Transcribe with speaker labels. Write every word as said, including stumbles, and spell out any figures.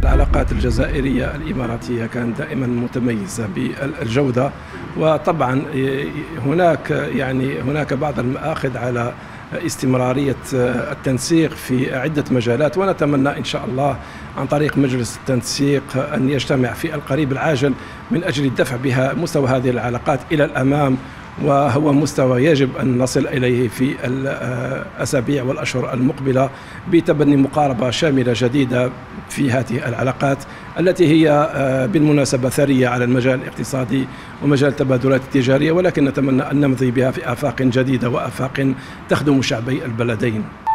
Speaker 1: العلاقات الجزائرية الإماراتية كانت دائما متميزة بالجودة، وطبعا هناك يعني هناك بعض المآخذ على استمرارية التنسيق في عدة مجالات، ونتمنى إن شاء الله عن طريق مجلس التنسيق أن يجتمع في القريب العاجل من أجل الدفع بها مستوى هذه العلاقات إلى الأمام، وهو مستوى يجب أن نصل إليه في الأسابيع والأشهر المقبلة بتبني مقاربة شاملة جديدة في هذه العلاقات التي هي بالمناسبة ثرية على المجال الاقتصادي ومجال التبادلات التجارية، ولكن نتمنى أن نمضي بها في آفاق جديدة وآفاق تخدم شعبي البلدين.